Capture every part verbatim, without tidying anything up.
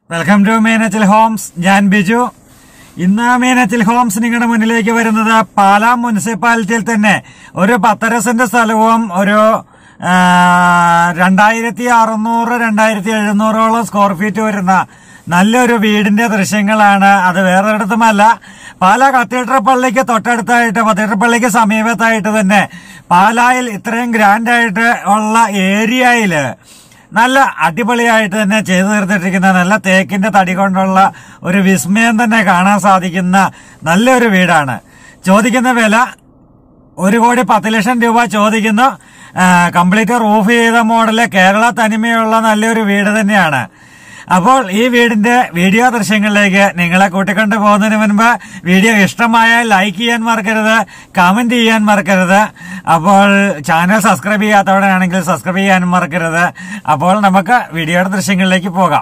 Welcome to Meenachil Holmes. ഞാൻ ബിജു. ഇന്ന് Meenachil Holmes നിങ്ങളുടെ മുന്നിലേക്ക് വരുന്നത് പാലാ മുനിസിപ്പാലിറ്റിയിൽ തന്നെ ഒരു പത്തര സെന്റ് സ്ഥലവും ഒരു രണ്ടായിരത്തി അറുന്നൂറ് രണ്ടായിരത്തി എഴുന്നൂറോളം സ്ക്വയർ ഫീറ്റ് വരുന്ന നല്ലൊരു വീടിന്റെ ദൃശ്യങ്ങളാണ്. അത് വേറൊരിടത്തുമല്ല, പാലാ കത്തീഡ്രൽ പള്ളിക്ക് തൊട്ടടുത്തായിട്ട്, കത്തീഡ്രൽ പള്ളിക്ക് സമീപത്തായിട്ട് തന്നെ പാലായിൽ ഇത്രയും ഗ്രാൻഡായിട്ട് ഉള്ള ഏരിയയില് നല്ല അടിപൊളിയായിട്ട് തന്നെ ചെയ്തു തീർത്തിട്ടിരിക്കുന്ന നല്ല തേക്കിന്റെ തടി കൊണ്ടുള്ള ഒരു വിസ്മയം തന്നെ കാണാൻ സാധിക്കുന്ന നല്ലൊരു വീടാണ്. ചോദിക്കുന്ന വില ഒരു കോടി പത്ത് ലക്ഷം രൂപ ചോദിക്കുന്നു. കംപ്ലീറ്റ് റൂഫ് ചെയ്ത മോഡല് കേരള തനിമയുള്ള നല്ലൊരു വീട് തന്നെയാണ്. അപ്പോൾ ഈ വീടിന്റെ വീഡിയോ ദൃശ്യങ്ങളിലേക്ക് നിങ്ങളെ കൂട്ടിക്കൊണ്ടു പോകുന്നതിന് മുൻപ് വീഡിയോ ഇഷ്ടമായാൽ ലൈക്ക് ചെയ്യാൻ മറക്കരുത്, കമന്റ് ചെയ്യാൻ മറക്കരുത്. അപ്പോൾ ചാനൽ സബ്സ്ക്രൈബ് ചെയ്യാത്തവരാണെങ്കിൽ സബ്സ്ക്രൈബ് ചെയ്യാനും മറക്കരുത്. അപ്പോൾ നമുക്ക് വീഡിയോയുടെ ദൃശ്യങ്ങളിലേക്ക് പോകാം.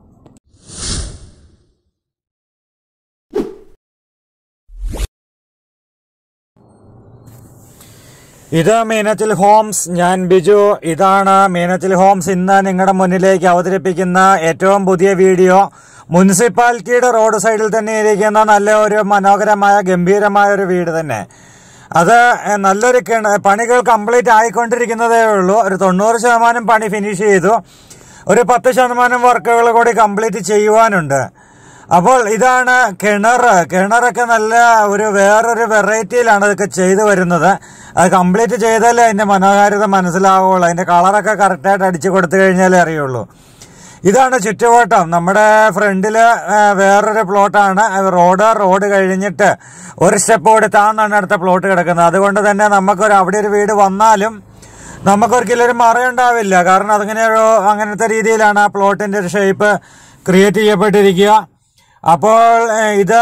ഇത് മീനച്ചിൽ ഹോംസ്. ഞാൻ ബിജു. ഇതാണ് മീനച്ചിൽ ഹോംസ് ഇന്ന് നിങ്ങളുടെ മുന്നിലേക്ക് അവതരിപ്പിക്കുന്ന ഏറ്റവും പുതിയ വീഡിയോ. മുനിസിപ്പാലിറ്റിയുടെ റോഡ് സൈഡിൽ തന്നെ ഇരിക്കുന്ന നല്ല ഒരു മനോഹരമായ ഗംഭീരമായ ഒരു വീട് തന്നെ. അത് നല്ലൊരു പണികൾ കംപ്ലീറ്റ് ആയിക്കൊണ്ടിരിക്കുന്നതേ ഉള്ളൂ. ഒരു തൊണ്ണൂറ് ശതമാനം പണി ഫിനിഷ് ചെയ്തു. ഒരു പത്ത് ശതമാനം വർക്കുകൾ കൂടി കംപ്ലീറ്റ് ചെയ്യുവാനുണ്ട്. അപ്പോൾ ഇതാണ് കിണർ. കിണറൊക്കെ നല്ല ഒരു വേറൊരു വെറൈറ്റിയിലാണ് ഇതൊക്കെ ചെയ്തു വരുന്നത്. അത് കംപ്ലീറ്റ് ചെയ്താലേ അതിന്റെ മനോഹാരിത മനസ്സിലാവുള്ളൂ. അതിന്റെ കളറൊക്കെ കറക്റ്റായിട്ട് അടിച്ചു കൊടുത്തു കഴിഞ്ഞാലേ അറിയുള്ളൂ. ഇതാണ് ചുറ്റുവട്ടം. നമ്മുടെ ഫ്രണ്ടില് വേറൊരു പ്ലോട്ടാണ്. റോഡ് റോഡ് കഴിഞ്ഞിട്ട് ഒരു സ്റ്റെപ്പ് കൂടി താന്നാണ് അടുത്ത പ്ലോട്ട് കിടക്കുന്നത്. അതുകൊണ്ട് തന്നെ നമുക്കൊരു അവിടെ ഒരു വീട് വന്നാലും നമുക്കൊരിക്കലും ഒരു മറയുണ്ടാവില്ല. കാരണം അതിങ്ങനെ ഒരു അങ്ങനത്തെ രീതിയിലാണ് ആ പ്ലോട്ടിന്റെ ഒരു ഷേപ്പ് ക്രിയേറ്റ് ചെയ്യപ്പെട്ടിരിക്കുക. അപ്പോൾ ഇത്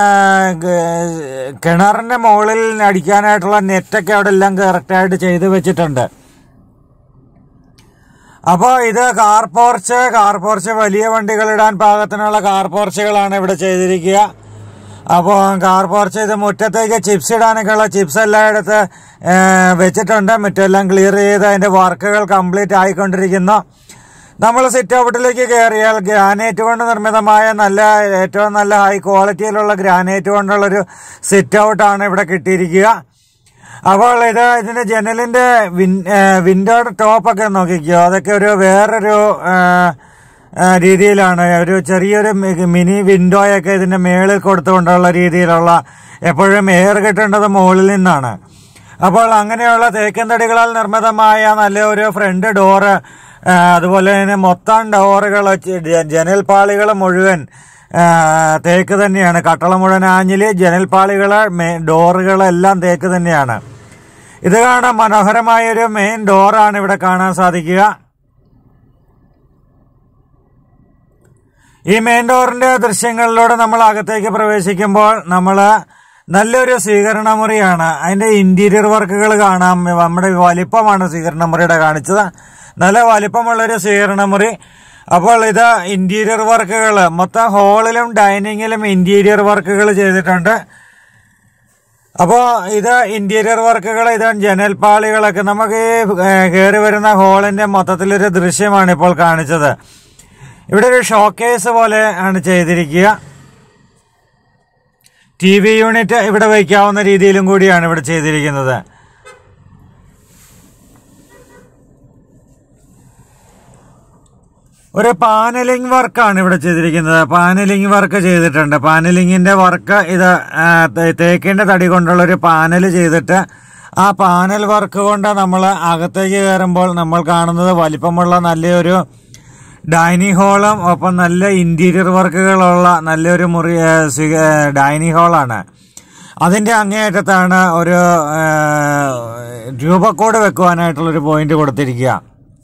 കിണറിന്റെ മുകളിൽ അടിക്കാനായിട്ടുള്ള നെറ്റൊക്കെ അവിടെ എല്ലാം കറക്റ്റായിട്ട് ചെയ്ത് വെച്ചിട്ടുണ്ട്. അപ്പോൾ ഇത് കാർ പോർച്ച് കാർ പോർച്ച് വലിയ വണ്ടികൾ ഇടാൻ പാകത്തിനുള്ള കാർ പോർച്ചുകളാണ് ഇവിടെ ചെയ്തിരിക്കുക. അപ്പോൾ കാർ പോർച്ച് ഇത് മുറ്റത്തേക്ക് ചിപ്സ് ഇടാനൊക്കെയുള്ള ചിപ്സ് എല്ലാം എടുത്ത് വെച്ചിട്ടുണ്ട്. മുറ്റെല്ലാം ക്ലിയർ ചെയ്ത് അതിന്റെ വർക്കുകൾ കംപ്ലീറ്റ് ആയിക്കൊണ്ടിരിക്കുന്നു. നമ്മൾ സിറ്റ് ഔട്ടിലേക്ക് കയറിയാൽ ഗ്രാനൈറ്റ് കൊണ്ട് നിർമ്മിതമായ നല്ല ഏറ്റവും നല്ല ഹൈ ക്വാളിറ്റിയിലുള്ള ഗ്രാനൈറ്റ് കൊണ്ടുള്ളൊരു സിറ്റ് ഔട്ടാണ് ഇവിടെ കിട്ടിയിരിക്കുക. അപ്പോൾ ഇത് ഇതിന്റെ ജനലിന്റെ വിൻഡോയുടെ ടോപ്പൊക്കെ നോക്കിക്കോ. അതൊക്കെ ഒരു വേറൊരു രീതിയിലാണ്. ഒരു ചെറിയൊരു മിനി വിൻഡോയൊക്കെ ഇതിന്റെ മേളിൽ കൊടുത്തുകൊണ്ടുള്ള രീതിയിലുള്ള, എപ്പോഴും എയർ കിട്ടേണ്ടത് മുകളിൽ നിന്നാണ്. അപ്പോൾ അങ്ങനെയുള്ള തേക്കൻ തടികളാൽ നിർമ്മിതമായ നല്ല ഒരു ഫ്രണ്ട് ഡോറ്, അതുപോലെ തന്നെ മൊത്തം ഡോറുകൾ, ജനൽപ്പാളികൾ മുഴുവൻ തേക്ക് തന്നെയാണ്. കട്ടള മുഴുവൻ ആഞ്ഞില്, ജനൽപ്പാളികള്, ഡോറുകളെല്ലാം തേക്ക് തന്നെയാണ്. ഇത് കാണാൻ മനോഹരമായൊരു മെയിൻ ഡോറാണ് ഇവിടെ കാണാൻ സാധിക്കുക. ഈ മെയിൻ ഡോറിന്റെ ദൃശ്യങ്ങളിലൂടെ നമ്മൾ അകത്തേക്ക് പ്രവേശിക്കുമ്പോൾ നമ്മള് നല്ലൊരു സ്വീകരണ മുറിയാണ്. അതിന്റെ ഇന്റീരിയർ വർക്കുകൾ കാണാം. നമ്മുടെ വലിപ്പമാണ് സ്വീകരണ മുറിയുടെ കാണിച്ചത്. നല്ല വലിപ്പമുള്ളൊരു സ്വീകരണമുറി. അപ്പോൾ ഇത് ഇന്റീരിയർ വർക്കുകൾ മൊത്തം ഹോളിലും ഡൈനിങ്ങിലും ഇന്റീരിയർ വർക്കുകൾ ചെയ്തിട്ടുണ്ട്. അപ്പോൾ ഇത് ഇന്റീരിയർ വർക്കുകൾ, ഇത് ജനൽപ്പാളികളൊക്കെ നമുക്ക് ഈ കയറി വരുന്ന ഹോളിന്റെ മൊത്തത്തിലൊരു ദൃശ്യമാണ് ഇപ്പോൾ കാണിച്ചത്. ഇവിടെ ഒരു ഷോക്കേസ് പോലെ ആണ് ചെയ്തിരിക്കുക. ടി വി യൂണിറ്റ് ഇവിടെ വയ്ക്കാവുന്ന രീതിയിലും കൂടിയാണ് ഇവിടെ ചെയ്തിരിക്കുന്നത്. ഒരു പാനലിംഗ് വർക്കാണ് ഇവിടെ ചെയ്തിരിക്കുന്നത്. പാനലിംഗ് വർക്ക് ചെയ്തിട്ടുണ്ട്. പാനലിംഗിന്റെ വർക്ക് ഇത് തേക്കിന്റെ തടി കൊണ്ടുള്ള ഒരു പാനൽ ചെയ്തിട്ട് ആ പാനൽ വർക്ക് കൊണ്ട് നമ്മൾ അകത്തേക്ക് കയറുമ്പോൾ നമ്മൾ കാണുന്നത് വലിപ്പമുള്ള നല്ലൊരു ഡൈനിങ് ഹോളും ഒപ്പം നല്ല ഇന്റീരിയർ വർക്കുകളുള്ള നല്ലൊരു മുറി ഡൈനിങ് ഹോളാണ്. അതിന്റെ അങ്ങേയറ്റത്താണ് ഒരു രൂപക്കോട് വെക്കുവാനായിട്ടുള്ളൊരു പോയിന്റ് കൊടുത്തിരിക്കുക.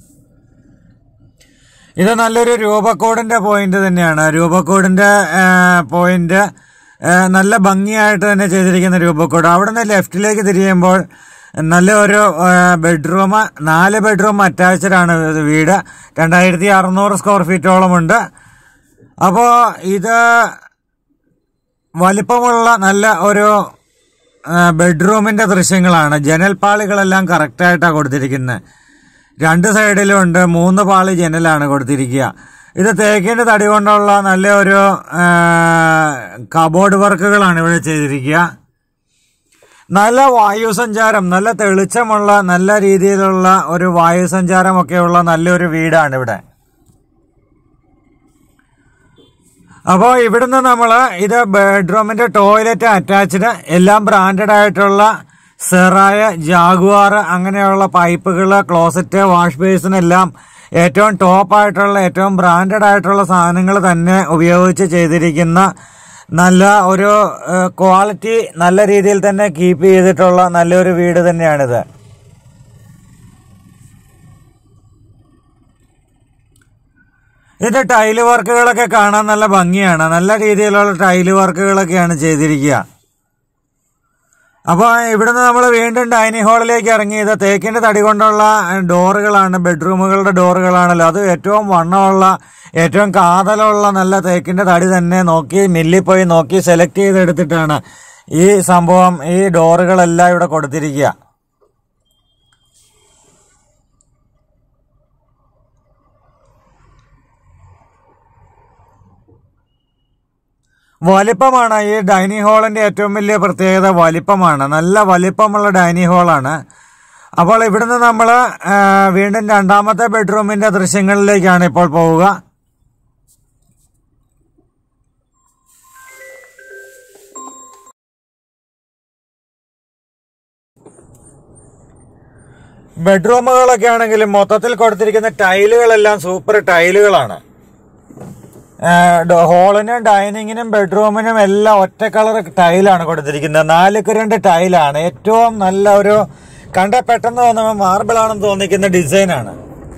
ഇത് നല്ലൊരു രൂപക്കോടിന്റെ പോയിന്റ് തന്നെയാണ്. രൂപക്കോടിന്റെ പോയിന്റ് നല്ല ഭംഗിയായിട്ട് തന്നെ ചെയ്തിരിക്കുന്ന രൂപക്കോട്. അവിടെ നിന്ന് ലെഫ്റ്റിലേക്ക് തിരിയുമ്പോൾ നല്ലൊരു ബെഡ്റൂം, നാല് ബെഡ്റൂം അറ്റാച്ച്ഡ് ആണ് വീട്. രണ്ടായിരത്തി അറുന്നൂറ് സ്ക്വയർ ഫീറ്റോളം ഉണ്ട്. അപ്പോ ഇത് വലിപ്പമുള്ള നല്ല ഒരു ബെഡ്റൂമിന്റെ ദൃശ്യങ്ങളാണ്. ജനൽപ്പാളികളെല്ലാം കറക്റ്റായിട്ടാണ് കൊടുത്തിരിക്കുന്നത്. രണ്ട് സൈഡിലും ഉണ്ട്. മൂന്ന് പാളി ജനലാണ് കൊടുത്തിരിക്കുക. ഇത് തേക്കിൻ്റെ തടി കൊണ്ടുള്ള നല്ലൊരു കബോർഡ് വർക്കുകളാണ് ഇവിടെ ചെയ്തിരിക്കുക. നല്ല വായുസഞ്ചാരം, നല്ല തെളിച്ചമുള്ള, നല്ല രീതിയിലുള്ള ഒരു വായുസഞ്ചാരമൊക്കെയുള്ള നല്ലൊരു വീടാണ് ഇവിടെ. അപ്പോൾ ഇവിടുന്ന് നമ്മൾ ഇത് ബെഡ്റൂമിൻ്റെ ടോയ്ലറ്റ് അറ്റാച്ച്ഡ്, എല്ലാം ബ്രാൻഡഡ് ആയിട്ടുള്ള സെറായ, ജാഗ്വാർ അങ്ങനെയുള്ള പൈപ്പുകൾ, ക്ലോസറ്റ്, വാഷ് ബേസിൻ എല്ലാം ഏറ്റവും ടോപ്പായിട്ടുള്ള ഏറ്റവും ബ്രാൻഡഡ് ആയിട്ടുള്ള സാധനങ്ങൾ തന്നെ ഉപയോഗിച്ച് ചെയ്തിരിക്കുന്ന നല്ല ഒരു ക്വാളിറ്റി നല്ല രീതിയിൽ തന്നെ കീപ്പ് ചെയ്തിട്ടുള്ള നല്ലൊരു വീട് തന്നെയാണിത്. ഇതിന്റെ ടൈല് വർക്കുകളൊക്കെ കാണാൻ നല്ല ഭംഗിയാണ്. നല്ല രീതിയിലുള്ള ടൈല് വർക്കുകളൊക്കെയാണ് ചെയ്തിരിക്കുക. അപ്പോൾ ഇവിടുന്ന് നമ്മൾ വീണ്ടും ഡൈനിങ് ഹാളിലേക്ക് ഇറങ്ങിയത് തേക്കിന്റെ തടി കൊണ്ടുള്ള ഡോറുകളാണ്, ബെഡ്റൂമുകളുടെ ഡോറുകളാണല്ലോ. അത് ഏറ്റവും വണ്ണമുള്ള, ഏറ്റവും കാതലുള്ള നല്ല തേക്കിന്റെ തടി തന്നെ നോക്കി മില്ലിൽ പോയി നോക്കി സെലക്ട് ചെയ്തെടുത്തിട്ടാണ് ഈ സംഭവം, ഈ ഡോറുകളെല്ലാം ഇവിടെ കൊടുത്തിരിക്കുക. വലിപ്പമാണ് ഈ ഡൈനിങ് ഹാളിന്റെ ഏറ്റവും വലിയ പ്രത്യേകത. വലിപ്പമാണ്, നല്ല വലിപ്പമുള്ള ഡൈനിങ് ഹാളാണ്. അപ്പോൾ ഇവിടുന്ന് നമ്മൾ വീണ്ടും രണ്ടാമത്തെ ബെഡ്റൂമിന്റെ ദൃശ്യങ്ങളിലേക്കാണ് ഇപ്പോൾ പോവുക. ബെഡ്റൂമുകളൊക്കെ ആണെങ്കിലും മൊത്തത്തിൽ കൊടുത്തിരിക്കുന്ന ടൈലുകളെല്ലാം സൂപ്പർ ടൈലുകളാണ്. ഹോളിനും ഡൈനിങ്ങിനും ബെഡ്റൂമിനും എല്ലാം ഒറ്റ കളർ ടൈലാണ് കൊടുത്തിരിക്കുന്നത്. നാലുക്ക് രണ്ട് ടൈലാണ്. ഏറ്റവും നല്ല ഒരു കണ്ട പെട്ടെന്ന് തോന്നുമ്പോൾ മാർബിൾ ആണെന്ന് തോന്നിക്കുന്ന ഡിസൈനാണ്.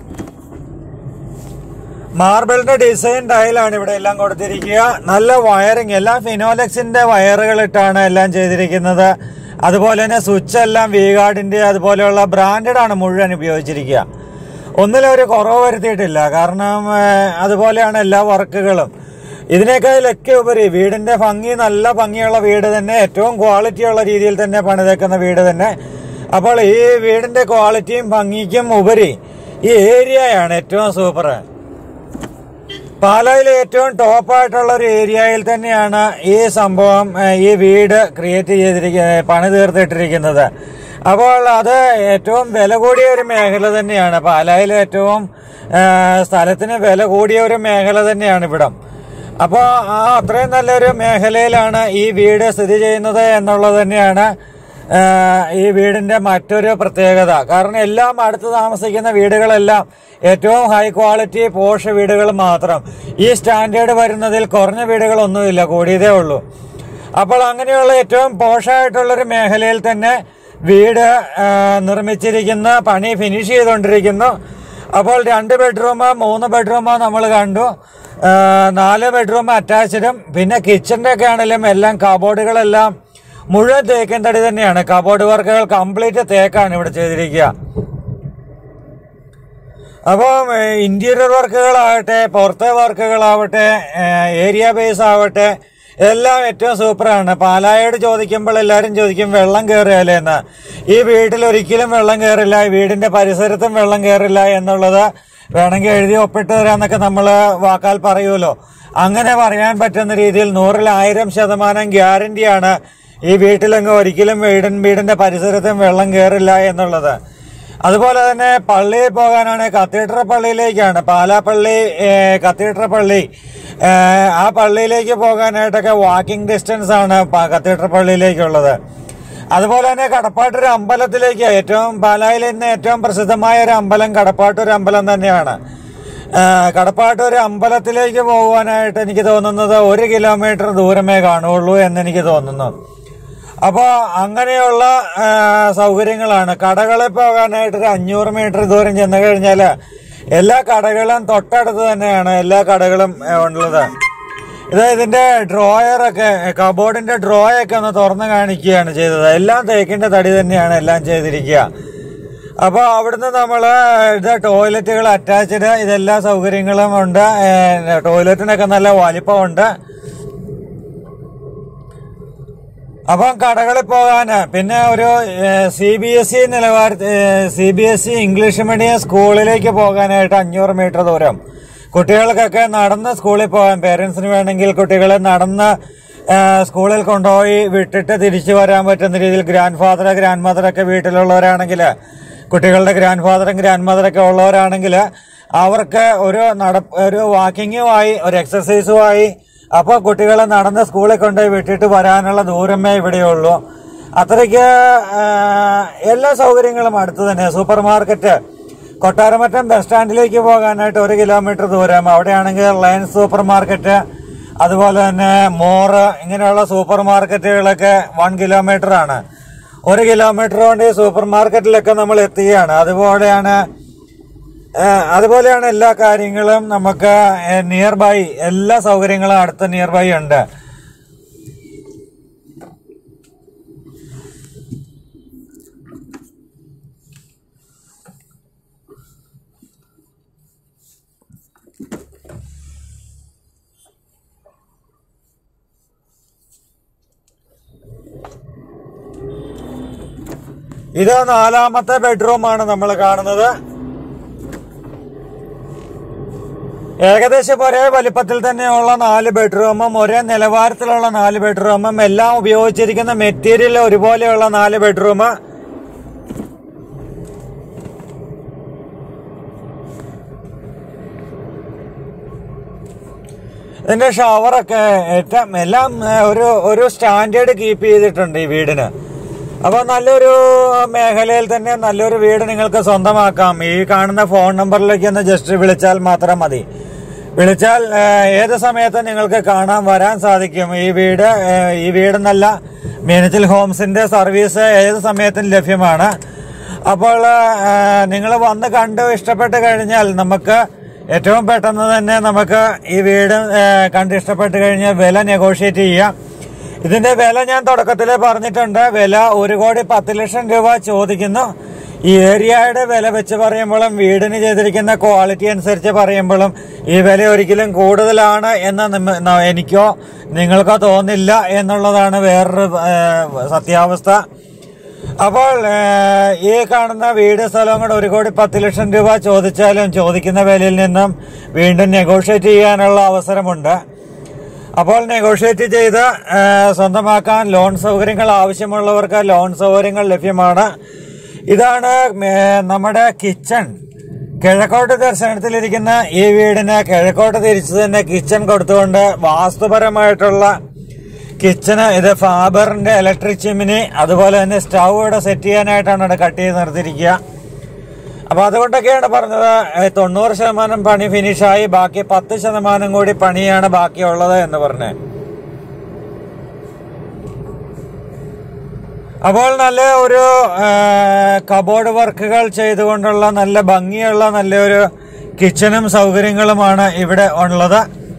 മാർബിളിന്റെ ഡിസൈൻ ടൈലാണ് ഇവിടെ എല്ലാം കൊടുത്തിരിക്കുക. നല്ല വയറിങ്, എല്ലാം ഫിനോലെക്സിന്റെ വയറുകൾ ഇട്ടാണ് എല്ലാം ചെയ്തിരിക്കുന്നത്. അതുപോലെ തന്നെ സ്വിച്ച് എല്ലാം വി ഗാർഡിന്റെ അതുപോലെയുള്ള ബ്രാൻഡഡ് ആണ് മുഴുവൻ ഉപയോഗിച്ചിരിക്കുക. ഒന്നിലൊരു കുറവ് വരുത്തിയിട്ടില്ല. കാരണം അതുപോലെയാണ് എല്ലാ വർക്കുകളും. ഇതിനേക്കാളൊക്കെ ഉപരി വീടിന്റെ ഭംഗി, നല്ല ഭംഗിയുള്ള വീട് തന്നെ, ഏറ്റവും ക്വാളിറ്റിയുള്ള രീതിയിൽ തന്നെ പണിതേക്കുന്ന വീട് തന്നെ. അപ്പോൾ ഈ വീടിന്റെ ക്വാളിറ്റിയും ഭംഗിക്കും ഉപരി ഈ ഏരിയയാണ് ഏറ്റവും സൂപ്പർ. പാലായിലെ ഏറ്റവും ടോപ്പായിട്ടുള്ള ഒരു ഏരിയയിൽ തന്നെയാണ് ഈ സംഭവം, ഈ വീട് ക്രിയേറ്റ് ചെയ്തിരിക്കുന്നത്, പണി തീർത്തിട്ടിരിക്കുന്നത്. അപ്പോൾ അത് ഏറ്റവും വില കൂടിയ ഒരു മേഖല തന്നെയാണ്. പാലായിലെ ഏറ്റവും സ്ഥലത്തിന് വില കൂടിയ ഒരു മേഖല തന്നെയാണ് ഇവിടം. അപ്പോൾ ആ അത്രയും നല്ലൊരു മേഖലയിലാണ് ഈ വീട് സ്ഥിതി ചെയ്യുന്നത് എന്നുള്ളത് തന്നെയാണ് ഈ വീടിന്റെ മറ്റൊരു പ്രത്യേകത. കാരണം എല്ലാം അടുത്ത് താമസിക്കുന്ന വീടുകളെല്ലാം ഏറ്റവും ഹൈ ക്വാളിറ്റി പോഷ് വീടുകൾ മാത്രം. ഈ സ്റ്റാൻഡേർഡ് വരുന്നതിൽ കുറഞ്ഞ വീടുകളൊന്നുമില്ല, കൂടിയതേ ഉള്ളൂ. അപ്പോൾ അങ്ങനെയുള്ള ഏറ്റവും പോഷായിട്ടുള്ളൊരു മേഖലയിൽ തന്നെ വീട് നിർമ്മിച്ചിരിക്കുന്ന, പണി ഫിനിഷ് ചെയ്തുകൊണ്ടിരിക്കുന്നു. അപ്പോൾ രണ്ട് ബെഡ്റൂം, മൂന്ന് ബെഡ്റൂം നമ്മൾ കണ്ടു. നാല് ബെഡ്റൂം അറ്റാച്ച്ഡും പിന്നെ കിച്ചന്റെ ഒക്കെ ആണെങ്കിലും എല്ലാം കബോർഡുകളെല്ലാം മുഴുവൻ തേക്കിൻ തടി തന്നെയാണ്. കബോർഡ് വർക്കുകൾ കംപ്ലീറ്റ് തേക്കാണ് ഇവിടെ ചെയ്തിരിക്കുക. അപ്പം ഇന്റീരിയർ വർക്കുകളാവട്ടെ, പുറത്തെ വർക്കുകളാവട്ടെ, ഏരിയ ബേസ് ആവട്ടെ, എല്ലാം ഏറ്റവും സൂപ്പറാണ്. പാലായോട് ചോദിക്കുമ്പോൾ എല്ലാവരും ചോദിക്കും വെള്ളം കയറിയാലേ എന്ന്. ഈ വീട്ടിൽ ഒരിക്കലും വെള്ളം കയറില്ല, ഈ വീടിന്റെ പരിസരത്തും വെള്ളം കയറില്ല എന്നുള്ളത് വേണമെങ്കിൽ എഴുതി ഒപ്പിട്ട് തരാന്നൊക്കെ നമ്മൾ വാക്കാൽ പറയുമല്ലോ. അങ്ങനെ പറയാൻ പറ്റുന്ന രീതിയിൽ നൂറിൽ ആയിരം ശതമാനം ഗ്യാരണ്ടിയാണ് ഈ വീട്ടിലെങ്ങും ഒരിക്കലും വീടിൻ വീടിന്റെ പരിസരത്തും വെള്ളം കയറില്ല എന്നുള്ളത്. അതുപോലെ തന്നെ പള്ളിയിൽ പോകാനാണ്, കത്തീഡ്രൽ പള്ളിയിലേക്കാണ്, പാലാപ്പള്ളി കത്തീഡ്രൽ പള്ളി. ആ പള്ളിയിലേക്ക് പോകാനായിട്ടൊക്കെ വാക്കിംഗ് ഡിസ്റ്റൻസ് ആണ് കത്തീഡ്രൽ പള്ളിയിലേക്കുള്ളത്. അതുപോലെ തന്നെ കടപ്പാട്ടൂർ അമ്പലത്തിലേക്ക്, ഏറ്റവും പാലായിൽ നിന്ന് ഏറ്റവും പ്രസിദ്ധമായ ഒരു അമ്പലം കടപ്പാട്ടൂർ അമ്പലം തന്നെയാണ്. കടപ്പാട്ടൂർ അമ്പലത്തിലേക്ക് പോകുവാനായിട്ട് എനിക്ക് തോന്നുന്നത് ഒരു കിലോമീറ്റർ ദൂരമേ കാണുള്ളൂ എന്നെനിക്ക് തോന്നുന്നു. അപ്പോൾ അങ്ങനെയുള്ള സൗകര്യങ്ങളാണ്. കടകളിൽ പോകാനായിട്ട് ഒരു അഞ്ഞൂറ് മീറ്റർ ദൂരം ചെന്ന് കഴിഞ്ഞാൽ എല്ലാ കടകളും തൊട്ടടുത്ത് തന്നെയാണ് എല്ലാ കടകളും ഉള്ളത്. ഇത് ഇതിന്റെ ഡ്രോയറൊക്കെ, കബോർഡിന്റെ ഡ്രോയൊക്കെ ഒന്ന് തുറന്ന് കാണിക്കുകയാണ് ചെയ്തത്. എല്ലാം തേക്കിന്റെ തടി തന്നെയാണ് എല്ലാം ചെയ്തിരിക്കുക. അപ്പോൾ അവിടുന്ന് നമ്മൾ ഇത് ടോയ്ലറ്റുകൾ അറ്റാച്ച്ഡ്, ഇതെല്ലാ സൗകര്യങ്ങളും ഉണ്ട്. ടോയ്ലറ്റിനൊക്കെ നല്ല വലിപ്പമുണ്ട്. അപ്പം കടകളിൽ പോകാന്, പിന്നെ ഒരു സി ബി എസ് ഇ നിലവാര C B S E English medium സ്കൂളിലേക്ക് പോകാനായിട്ട് അഞ്ഞൂറ് മീറ്റർ ദൂരം, കുട്ടികൾക്കൊക്കെ നടന്ന് സ്കൂളിൽ പോകാൻ, പേരൻസിന് വേണമെങ്കിൽ കുട്ടികളെ നടന്ന് സ്കൂളിൽ കൊണ്ടുപോയി വിട്ടിട്ട് തിരിച്ചു വരാൻ പറ്റുന്ന രീതിയിൽ ഗ്രാൻഡ് ഫാദർ ഗ്രാൻഡ് മദറൊക്കെ വീട്ടിലുള്ളവരാണെങ്കിൽ, കുട്ടികളുടെ ഗ്രാൻഡ് ഫാദറും ഗ്രാൻഡ് മദറൊക്കെ ഉള്ളവരാണെങ്കിൽ അവർക്ക് ഒരു നട ഒരു വാക്കിങ്ങുമായി ഒരു എക്സസൈസുമായി അപ്പോൾ കുട്ടികളെ നടന്ന് സ്കൂളിൽ കൊണ്ടുപോയി വിട്ടിട്ട് വരാനുള്ള ദൂരമേ ഇവിടെയുള്ളൂ. അത്രയ്ക്ക് എല്ലാ സൗകര്യങ്ങളും അടുത്ത് തന്നെ. സൂപ്പർ മാർക്കറ്റ്, കൊട്ടാരമറ്റം ബസ് സ്റ്റാൻഡിലേക്ക് പോകാനായിട്ട് ഒരു കിലോമീറ്റർ ദൂരം. അവിടെയാണെങ്കിൽ റിലയൻസ് സൂപ്പർ മാർക്കറ്റ്, അതുപോലെ തന്നെ മോറ്, ഇങ്ങനെയുള്ള സൂപ്പർ മാർക്കറ്റുകളൊക്കെ വൺ കിലോമീറ്റർ ആണ്. ഒരു കിലോമീറ്റർ കൊണ്ട് ഈ സൂപ്പർ മാർക്കറ്റിലൊക്കെ നമ്മൾ എത്തുകയാണ്. അതുപോലെയാണ് അതുപോലെയാണ് എല്ലാ കാര്യങ്ങളും. നമുക്ക് നിയർ ബൈ എല്ലാ സൗകര്യങ്ങളും അടുത്ത നിയർ ബൈ ഉണ്ട്. ഇത് നാലാമത്തെ ബെഡ്റൂമാണ് നമ്മൾ കാണുന്നത്. ഏകദേശം ഒരേ വലിപ്പത്തിൽ തന്നെയുള്ള നാല് ബെഡ്റൂമും ഒരേ നിലവാരത്തിലുള്ള നാല് ബെഡ്റൂമും എല്ലാം ഉപയോഗിച്ചിരിക്കുന്ന മെറ്റീരിയൽ ഒരുപോലെയുള്ള നാല് ബെഡ്റൂം. ഇതിന്റെ ഷവറൊക്കെ ഏറ്റവും എല്ലാം ഒരു ഒരു സ്റ്റാൻഡേർഡ് കീപ്പ് ചെയ്തിട്ടുണ്ട് ഈ വീടിന്. അപ്പൊ നല്ലൊരു മേഖലയിൽ തന്നെ നല്ലൊരു വീട് നിങ്ങൾക്ക് സ്വന്തമാക്കാം. ഈ കാണുന്ന ഫോൺ നമ്പറിലേക്ക് ഒന്ന് ജസ്റ്റ് വിളിച്ചാൽ മാത്രം മതി. വിളിച്ചാൽ ഏത് സമയത്തും നിങ്ങൾക്ക് കാണാൻ വരാൻ സാധിക്കും. ഈ വീട് ഈ വീടെന്നല്ല, മീനച്ചിൽ ഹോംസിന്റെ സർവീസ് ഏത് സമയത്തും ലഭ്യമാണ്. അപ്പോൾ നിങ്ങൾ വന്ന് കണ്ട് ഇഷ്ടപ്പെട്ട് കഴിഞ്ഞാൽ നമുക്ക് ഏറ്റവും പെട്ടെന്ന് തന്നെ നമുക്ക് ഈ വീട് കണ്ട് ഇഷ്ടപ്പെട്ട് കഴിഞ്ഞാൽ വില നെഗോഷിയേറ്റ് ചെയ്യാം. ഇതിന്റെ വില ഞാൻ തുടക്കത്തിലേ പറഞ്ഞിട്ടുണ്ട്. വില ഒരു കോടി പത്ത് ലക്ഷം രൂപ ചോദിക്കുന്നു. ഈ ഏരിയയുടെ വില വെച്ച് പറയുമ്പോഴും വീടിന് ചെയ്തിരിക്കുന്ന ക്വാളിറ്റി അനുസരിച്ച് പറയുമ്പോഴും ഈ വില ഒരിക്കലും കൂടുതലാണ് എന്ന് എനിക്കോ നിങ്ങൾക്കോ തോന്നില്ല എന്നുള്ളതാണ് വേറൊരു സത്യാവസ്ഥ. അപ്പോൾ ഈ കാണുന്ന വീട് സ്ഥലവും കൂടെ ഒരു കോടി പത്ത് ലക്ഷം രൂപ ചോദിച്ചാലും ചോദിക്കുന്ന വിലയിൽ നിന്നും വീണ്ടും നെഗോഷിയേറ്റ് ചെയ്യാനുള്ള അവസരമുണ്ട്. അപ്പോൾ നെഗോഷിയേറ്റ് ചെയ്ത് സ്വന്തമാക്കാൻ ലോൺ സൗകര്യങ്ങൾ ആവശ്യമുള്ളവർക്ക് ലോൺ സൗകര്യങ്ങൾ ലഭ്യമാണ്. ഇതാണ് നമ്മുടെ കിച്ചൺ. കിഴക്കോട്ട് ദർശനത്തിലിരിക്കുന്ന ഈ വീടിന് കിഴക്കോട്ട് തിരിച്ചു തന്നെ കിച്ചൺ കൊടുത്തുകൊണ്ട് വാസ്തുപരമായിട്ടുള്ള കിച്ചണ്, ഇത് ഫാബറിന്റെ ഇലക്ട്രിക് ചിമ്മിനി, അതുപോലെ തന്നെ സ്റ്റൗ ഇവിടെ സെറ്റ് ചെയ്യാനായിട്ടാണ് ഇവിടെ കട്ട് ചെയ്ത് നിർത്തിയിരിക്കുക. അപ്പൊ അതുകൊണ്ടൊക്കെയാണ് പറഞ്ഞത് തൊണ്ണൂറ് ശതമാനം പണി ഫിനിഷായി, ബാക്കി പത്ത് ശതമാനം കൂടി പണിയാണ് ബാക്കിയുള്ളത് എന്ന് പറഞ്ഞ്. അപ്പോൾ നല്ല ഒരു കബോർഡ് വർക്കുകൾ ചെയ്തുകൊണ്ടുള്ള നല്ല ഭംഗിയുള്ള നല്ലൊരു കിച്ചണും സൗകര്യങ്ങളുമാണ് ഇവിടെ ഉള്ളത്.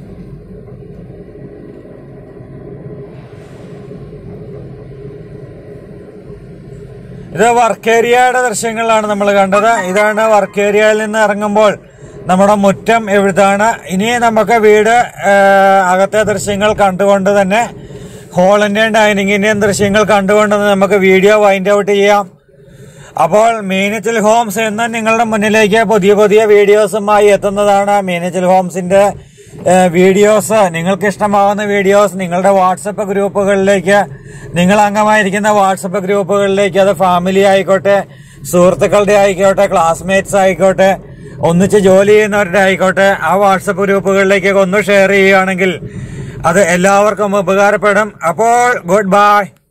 ഇത് വർക്ക് ഏരിയയുടെ ദൃശ്യങ്ങളാണ് നമ്മൾ കണ്ടത്. ഇതാണ് വർക്ക് ഏരിയയിൽ നിന്ന് ഇറങ്ങുമ്പോൾ നമ്മുടെ മുറ്റം എവിടുത്താണ്. ഇനി നമുക്ക് വീട് അകത്തെ ദൃശ്യങ്ങൾ കണ്ടുകൊണ്ട് തന്നെ ഹോളിന്റെയും ഡൈനിങ്ങിന്റെയും ദൃശ്യങ്ങൾ കണ്ടുകൊണ്ട് നമുക്ക് വീഡിയോ വൈൻഡ് ഔട്ട് ചെയ്യാം. അപ്പോൾ മീനച്ചിൽ ഹോംസ് എന്നും നിങ്ങളുടെ മുന്നിലേക്ക് പുതിയ പുതിയ വീഡിയോസുമായി എത്തുന്നതാണ്. മീനച്ചിൽ ഹോംസിന്റെ വീഡിയോസ്, നിങ്ങൾക്ക് ഇഷ്ടമാകുന്ന വീഡിയോസ് നിങ്ങളുടെ വാട്സപ്പ് ഗ്രൂപ്പുകളിലേക്ക്, നിങ്ങൾ അംഗമായിരിക്കുന്ന വാട്സപ്പ് ഗ്രൂപ്പുകളിലേക്ക്, അത് ഫാമിലി ആയിക്കോട്ടെ, സുഹൃത്തുക്കളുടെ ആയിക്കോട്ടെ, ക്ലാസ്മേറ്റ്സ് ആയിക്കോട്ടെ, ഒന്നിച്ച് ജോലി ചെയ്യുന്നവരുടെ ആയിക്കോട്ടെ, ആ വാട്സപ്പ് ഗ്രൂപ്പുകളിലേക്കൊക്കെ ഒന്ന് ഷെയർ ചെയ്യുകയാണെങ്കിൽ അത് എല്ലാവർക്കും ഉപകാരപ്പെടും. അപ്പോൾ ഗുഡ് ബൈ.